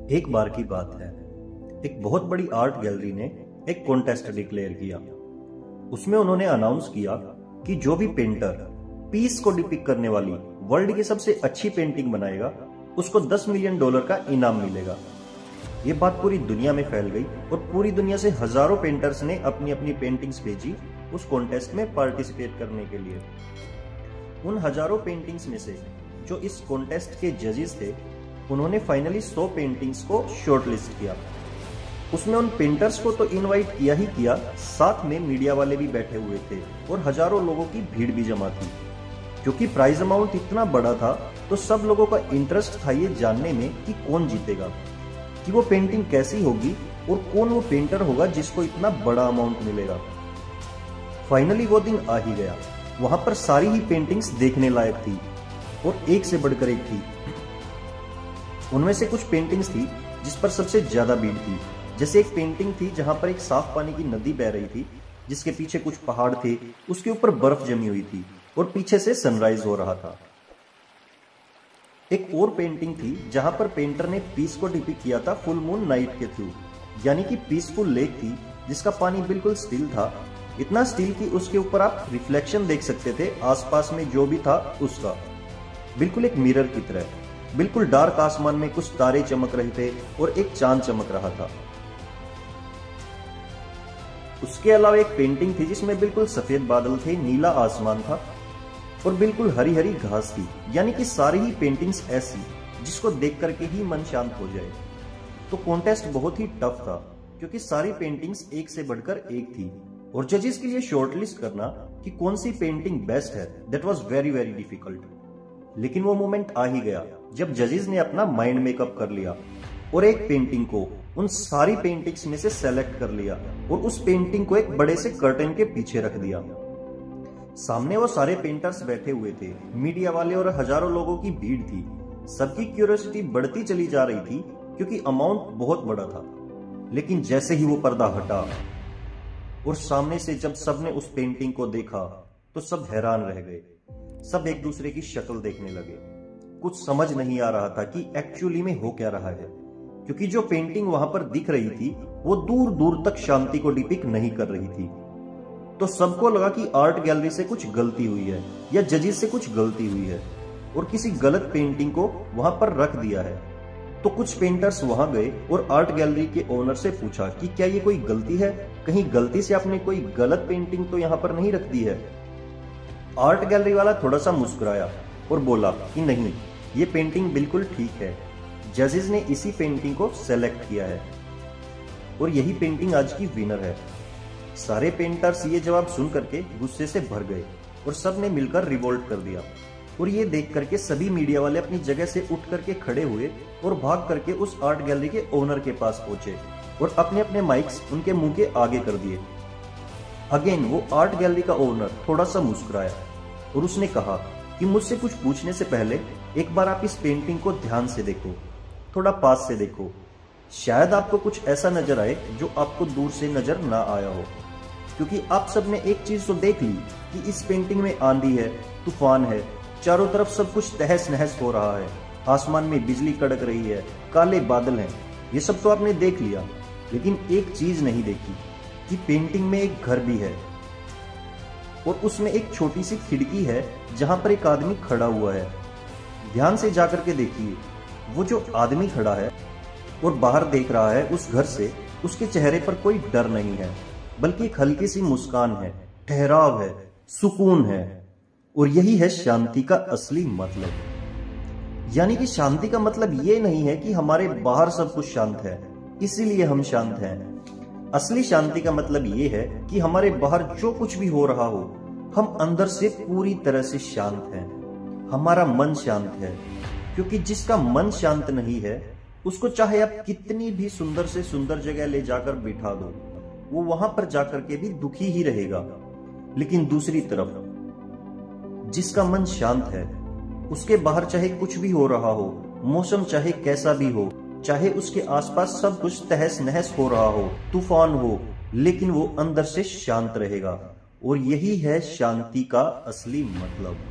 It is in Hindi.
एक बार की बात है, एक बहुत बड़ी आर्ट गैलरी ने एक कॉन्टेस्ट डिक्लेयर किया। उसमें उन्होंने अनाउंस किया कि जो भी पेंटर पीस को डिपिक्ट करने वाली वर्ल्ड की सबसे अच्छी पेंटिंग बनाएगा उसको $10 मिलियन का इनाम मिलेगा। ये बात पूरी दुनिया में फैल गई और पूरी दुनिया से हजारों पेंटर्स ने अपनी अपनी पेंटिंग्स भेजी उस कॉन्टेस्ट में पार्टिसिपेट करने के लिए। उन हजारों पेंटिंग्स में से जो इस कॉन्टेस्ट के जजेस थे, उन्होंने फाइनली 100 पेंटिंग्स को शॉर्टलिस्ट किया। उसमें उन पेंटर्स को तो इनवाइट किया ही किया, साथ में मीडिया वाले भी बैठे हुए थे और हजारों लोगों की भीड़ भी जमा थी। क्योंकि प्राइज अमाउंट इतना बड़ा था तो सब लोगों का इंटरेस्ट था ये जानने में कि कौन जीतेगा, कि वो पेंटिंग कैसी होगी और कौन वो पेंटर होगा जिसको इतना बड़ा अमाउंट मिलेगा। फाइनली वो दिन आ ही गया। वहां पर सारी ही पेंटिंग्स देखने लायक थी और एक से बढ़कर एक थी। उनमें से कुछ पेंटिंग्स थी जिस पर सबसे ज्यादा भीड़ थी। जैसे एक पेंटिंग थी जहां पर एक साफ पानी की नदी बह रही थी, जिसके पीछे कुछ पहाड़ थे, उसके ऊपर बर्फ जमी हुई थी और पीछे से सनराइज हो रहा था। एक और पेंटिंग थी जहां पर पेंटर ने पीस को डिपिक्ट किया था फुल मून नाइट के थ्रू, यानी कि पीसफुल लेक थी जिसका पानी बिल्कुल स्टिल था, इतना स्टिल कि उसके ऊपर आप रिफ्लेक्शन देख सकते थे आसपास में जो भी था उसका, बिल्कुल एक मिरर की तरह। बिल्कुल डार्क आसमान में कुछ तारे चमक रहे थे और एक चांद चमक रहा था। उसके अलावा एक पेंटिंग थी जिसमें बिल्कुल सफेद बादल थे, नीला आसमान था और बिल्कुल हरी हरी घास थी, यानी कि सारी ही पेंटिंग्स ऐसी जिसको देख करके ही मन शांत हो जाए। तो कॉन्टेस्ट बहुत ही टफ था क्योंकि सारी पेंटिंग्स एक से बढ़कर एक थी और जजेस के लिए शॉर्टलिस्ट करना कि कौन सी पेंटिंग बेस्ट है, that was very very difficult. लेकिन वो मोमेंट आ ही गया जब जजेस ने अपना माइंड मेकअप कर लिया और एक पेंटिंग को उन सारी पेंटिंग्स में से सेलेक्ट कर लिया और उस पेंटिंग को एक बड़े से कर्टन के पीछे रख दिया। सामने वो सारे पेंटर्स बैठे हुए थे, मीडिया वाले और हजारों लोगों की भीड़ थी। सबकी क्यूरियोसिटी बढ़ती चली जा रही थी क्योंकि अमाउंट बहुत बड़ा था। लेकिन जैसे ही वो पर्दा हटा और सामने से जब सबने उस पेंटिंग को देखा तो सब हैरान रह गए। सब एक दूसरे की शक्ल देखने लगे। कुछ समझ नहीं आ रहा था कि एक्चुअली में हो क्या रहा है, क्योंकि जो पेंटिंग वहां पर दिख रही थी वो दूर दूर तक शांति को डिपिक्ट नहीं कर रही थी। तो सबको लगा कि आर्ट गैलरी से कुछ गलती हुई है या जजेस से कुछ गलती हुई है और किसी गलत पेंटिंग को वहां पर रख दिया है। तो कुछ पेंटर्स वहां गए और आर्ट गैलरी के ओनर से पूछा कि क्या ये कोई गलती है, कहीं गलती से आपने कोई गलत पेंटिंग तो यहाँ पर नहीं रख दी है। आर्ट गैलरी वाला थोड़ा सा मुस्कुराया और बोला कि नहीं, ये पेंटिंग बिल्कुल ठीक है, जजेस ने इसी पेंटिंग को सेलेक्ट किया है और यही पेंटिंग आज की विनर है। सारे पेंटर्स ये जवाब सुन करके गुस्से से भर गए और सब ने मिलकर रिवोल्ट कर दिया। और ये देख करके सभी मीडिया वाले अपनी जगह से उठ करके खड़े हुए और भाग करके उस आर्ट गैलरी के ओनर के पास पहुंचे और अपने अपने माइक्स उनके मुंह के आगे कर दिए। अगेन वो आर्ट गैलरी का ओनर थोड़ा सा मुस्कुराया और उसने कहा कि मुझसे कुछ पूछने से पहले एक बार आप इस पेंटिंग को ध्यान से देखो, थोड़ा पास से देखो, शायद आपको कुछ ऐसा नजर आए जो आपको दूर से नजर ना आया हो। क्योंकि आप सबने एक चीज तो देख ली कि इस पेंटिंग में आंधी है, तूफान है, चारों तरफ सब कुछ तहस नहस हो रहा है, आसमान में बिजली कड़क रही है, काले बादल हैं, ये सब तो आपने देख लिया। लेकिन एक चीज नहीं देखी कि पेंटिंग में एक घर भी है और उसमें एक छोटी सी खिड़की है जहां पर एक आदमी खड़ा हुआ है। ध्यान से जाकर के देखिए, वो जो आदमी खड़ा है और बाहर देख रहा है उस घर से, उसके चेहरे पर कोई डर नहीं है, बल्कि एक हल्की सी मुस्कान है, ठहराव है, सुकून है। और यही है शांति का असली मतलब। यानी कि शांति का मतलब ये नहीं है कि हमारे बाहर सब कुछ शांत है इसीलिए हम शांत हैं। असली शांति का मतलब ये है कि हमारे बाहर जो कुछ भी हो रहा हो, हम अंदर से पूरी तरह से शांत हैं, हमारा मन शांत है। क्योंकि जिसका मन शांत नहीं है उसको चाहे आप कितनी भी सुंदर से सुंदर जगह ले जाकर बिठा दो, वो वहां पर जाकर के भी दुखी ही रहेगा। लेकिन दूसरी तरफ जिसका मन शांत है, उसके बाहर चाहे कुछ भी हो रहा हो, मौसम चाहे कैसा भी हो, चाहे उसके आसपास सब कुछ तहस नहस हो रहा हो, तूफान हो, लेकिन वो अंदर से शांत रहेगा। और यही है शांति का असली मतलब।